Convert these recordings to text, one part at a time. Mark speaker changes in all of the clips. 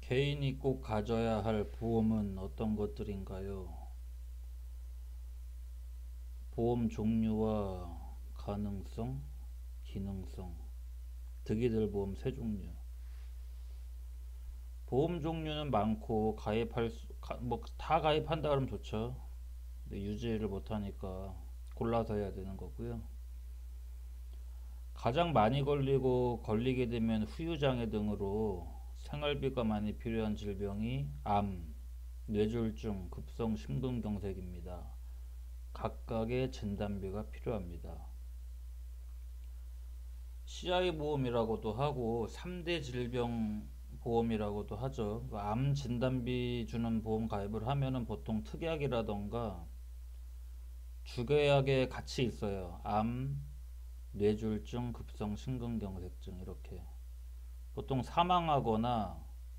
Speaker 1: 개인이 꼭 가져야 할 보험은 어떤 것들인가요? 보험 종류와 가능성, 기능성, 득이될 보험 세 종류. 보험 종류는 많고 다 가입한다 그러면 좋죠. 근데 유지를 못하니까 골라서 해야 되는 거고요. 가장 많이 걸리게 되면 후유장애 등으로 생활비가 많이 필요한 질병이 암, 뇌졸중, 급성 심근경색입니다. 각각의 진단비가 필요합니다. CI 보험이라고도 하고 3대 질병 보험이라고도 하죠. 암 진단비 주는 보험 가입을 하면은 보통 특약이라던가 주계약에 같이 있어요. 암, 뇌졸중, 급성 심근경색증 이렇게. 보통 사망하거나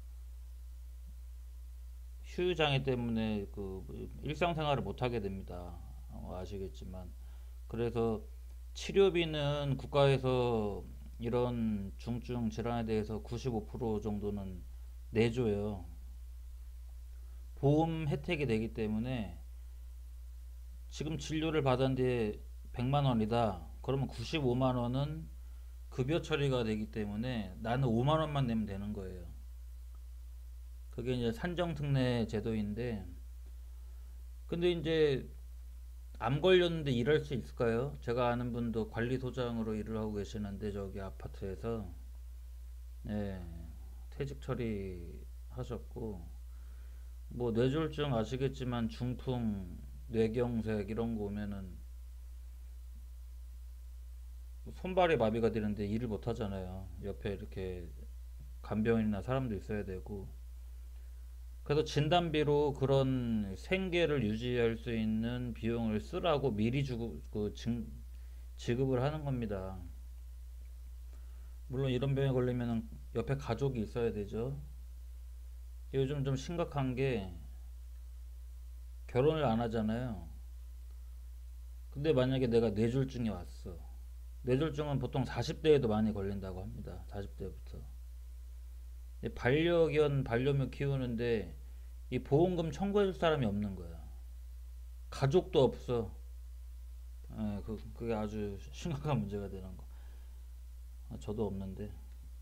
Speaker 1: 후유장애 때문에 일상생활을 못하게 됩니다. 아시겠지만. 그래서 치료비는 국가에서 이런 중증 질환에 대해서 95% 정도는 내줘요. 보험 혜택이 되기 때문에 지금 진료를 받았는데 100만 원이다. 그러면 95만 원은 급여 처리가 되기 때문에 나는 5만 원만 내면 되는 거예요. 그게 이제 산정특례 제도인데, 근데 이제 암 걸렸는데 일할 수 있을까요? 제가 아는 분도 관리소장으로 일을 하고 계시는데 저기 아파트에서 예, 퇴직 처리하셨고 뭐 뇌졸중 아시겠지만 중풍, 뇌경색 이런 거 오면은 손발이 마비가 되는데 일을 못 하잖아요. 옆에 이렇게 간병인이나 사람도 있어야 되고 그래서 진단비로 그런 생계를 유지할 수 있는 비용을 쓰라고 미리 지급을 하는 겁니다. 물론 이런 병에 걸리면 옆에 가족이 있어야 되죠. 요즘 좀 심각한 게 결혼을 안 하잖아요. 근데 만약에 내가 뇌졸중이 왔어. 뇌졸중은 보통 40대에도 많이 걸린다고 합니다. 40대부터. 반려견, 반려묘 키우는데 이 보험금 청구해줄 사람이 없는 거야. 가족도 없어. 예, 그게 아주 심각한 문제가 되는 거. 저도 없는데.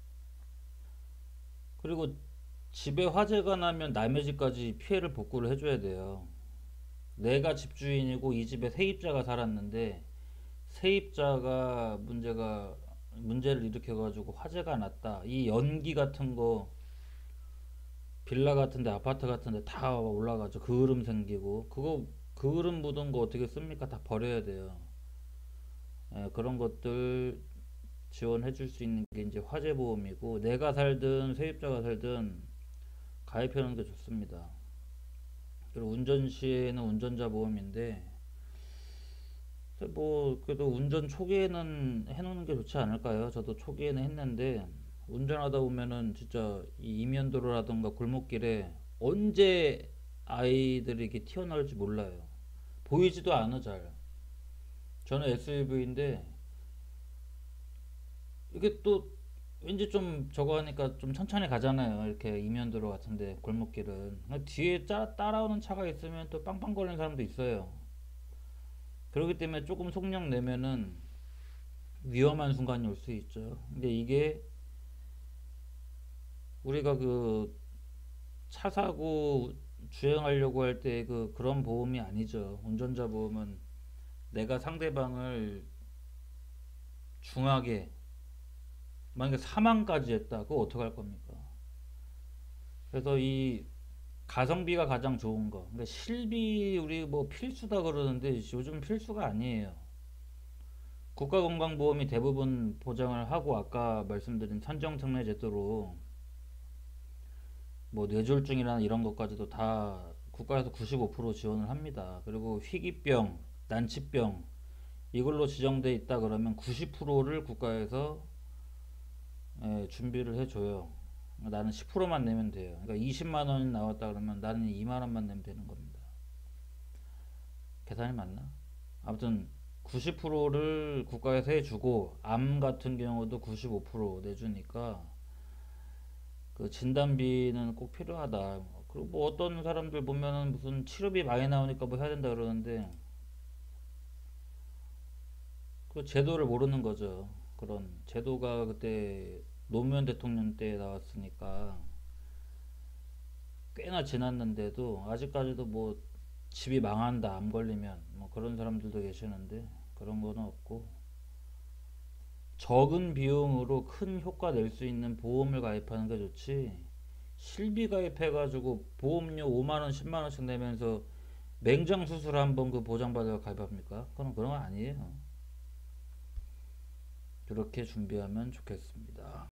Speaker 1: 그리고 집에 화재가 나면 남의 집까지 피해를 복구를 해줘야 돼요. 내가 집주인이고 이 집에 세입자가 살았는데 세입자가 문제를 일으켜가지고 화재가 났다. 이 연기 같은 거 빌라 같은데 아파트 같은데 다 올라가죠. 그을음 생기고 그거 그을음 묻은 거 어떻게 씁니까? 다 버려야 돼요. 예, 그런 것들 지원해 줄 수 있는 게 이제 화재보험이고 내가 살든 세입자가 살든 가입해 놓는 게 좋습니다. 그리고 운전 시에는 운전자 보험인데 뭐 그래도 운전 초기에는 해놓는 게 좋지 않을까요? 저도 초기에는 했는데 운전하다 보면은 진짜 이 이면도로라든가 골목길에 언제 아이들이 이렇게 튀어나올지 몰라요. 보이지도 않아 잘. 저는 SUV인데 이게 또 왠지 좀 저거 하니까 좀 천천히 가잖아요. 이렇게 이면도로 같은데 골목길은 뒤에 따라오는 차가 있으면 또 빵빵거리는 사람도 있어요. 그렇기 때문에 조금 속력 내면은 위험한 순간이 올 수 있죠. 근데 이게 우리가 차 사고 주행하려고 할 때 그런 보험이 아니죠. 운전자 보험은 내가 상대방을 중하게 만약에 사망까지 했다. 그거 어떡할 겁니까? 그래서 이 가성비가 가장 좋은 거. 근데 실비 우리 뭐 필수다 그러는데 요즘 필수가 아니에요. 국가건강보험이 대부분 보장을 하고 아까 말씀드린 산정특례 제도로 뭐 뇌졸중이나 이런 것까지도 다 국가에서 95% 지원을 합니다. 그리고 희귀병, 난치병 이걸로 지정돼 있다 그러면 90%를 국가에서 준비를 해줘요. 나는 10%만 내면 돼요. 그러니까 20만 원이 나왔다 그러면 나는 2만 원만 내면 되는 겁니다. 계산이 맞나? 아무튼 90%를 국가에서 해주고 암 같은 경우도 95% 내주니까 그 진단비는 꼭 필요하다. 그리고 뭐 어떤 사람들 보면은 무슨 치료비 많이 나오니까 뭐 해야 된다 그러는데 그 제도를 모르는 거죠. 그런 제도가 그때 노무현 대통령 때 나왔으니까 꽤나 지났는데도 아직까지도 뭐 집이 망한다 암 걸리면 뭐 그런 사람들도 계시는데 그런 거는 없고 적은 비용으로 큰 효과 낼 수 있는 보험을 가입하는 게 좋지. 실비 가입해가지고 보험료 5만 원, 10만 원씩 내면서 맹장 수술 한번 그 보장받아 가입합니까? 그건 그런 거 아니에요. 그렇게 준비하면 좋겠습니다.